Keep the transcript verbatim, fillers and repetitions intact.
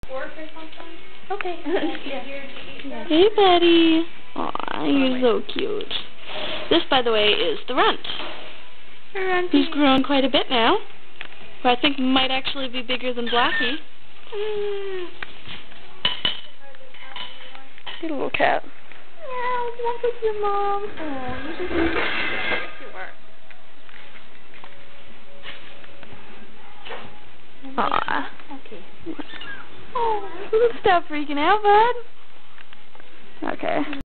fork or something? Okay. Yeah. Hey, buddy. Aw, you're so cute. This, by the way, is the Runt. He's grown quite a bit now. Who I think might actually be bigger than Blackie. Mm. Good little cat. Yeah, walk with your mom. Oh, you just need to Aw. Okay. Oh, stop freaking out, bud. Okay.